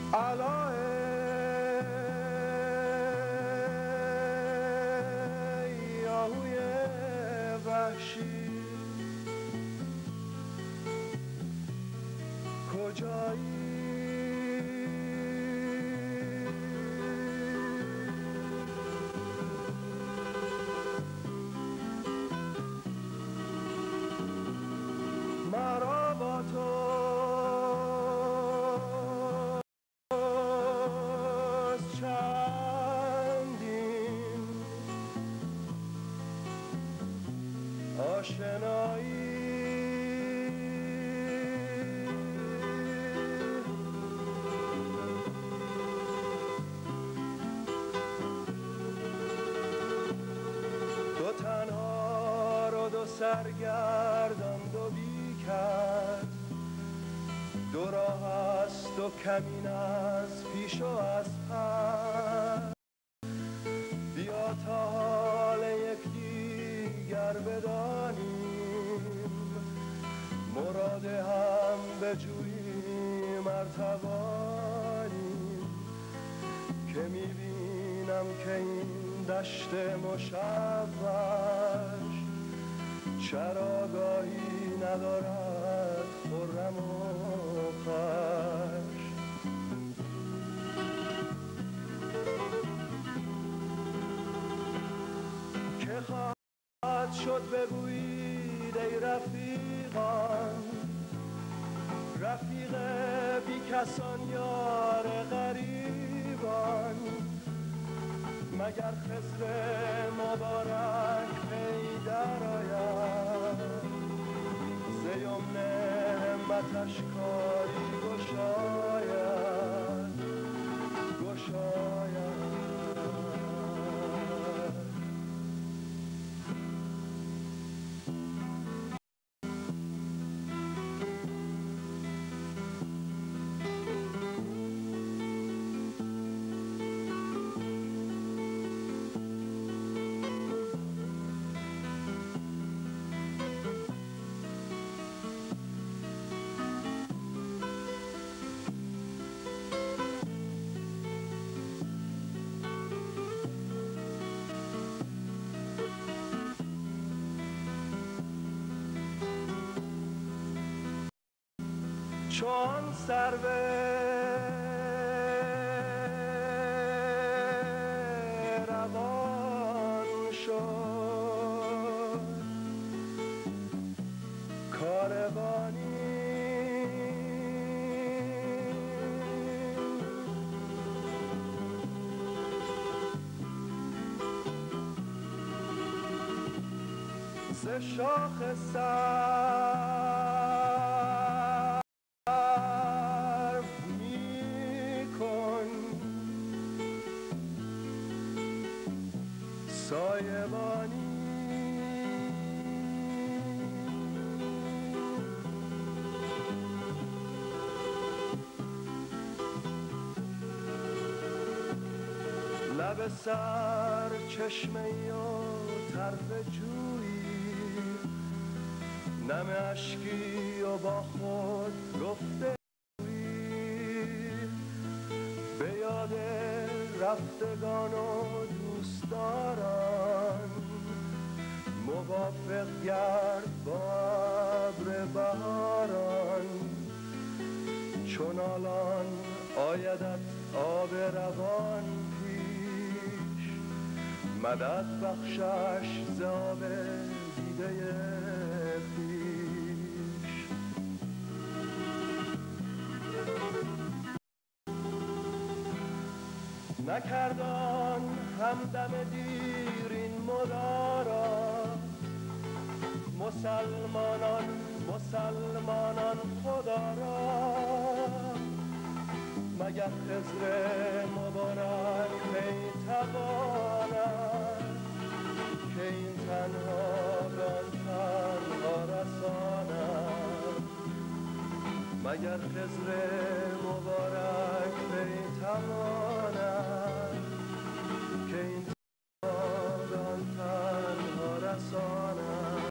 ای آهوی وحشی کجایی؟ مرا با توست چندین آشنایی، دو تنها رو دو سرگردان دو بیکر، دو راه است و کمین از پیش و از پس، بیا تا حال یکدیگر بدانیم، مراد هم بجوییم ارتوانیم، که میبینم که این دشت مشوش چراگاهی ندارد خرم و خوش. که خواهد شد بگویید ای رفیقان، رفیق بی کسان یار غریبان، مگر خضر مبارک پی در آید، ز یمن همتش کاری گشاید گشاید. چون سرو روان شد کاروانی، ز شاخ سایبانی، لب سر چشمه و طرف جویی، نم اشکی و با خود گفته به یاد رفتگان و دوستداران، موافق گرد با ابر بهاران، چون الان آیدت آب روان پیش، مدد بخشش ز آب دیده خویش. نکردان همدم دیر این مدارا، مسلمانان خدا را، مگر خضر مبارک می تواند که این تنها به آن تنها رساند، مگر خضر مبارک می تواند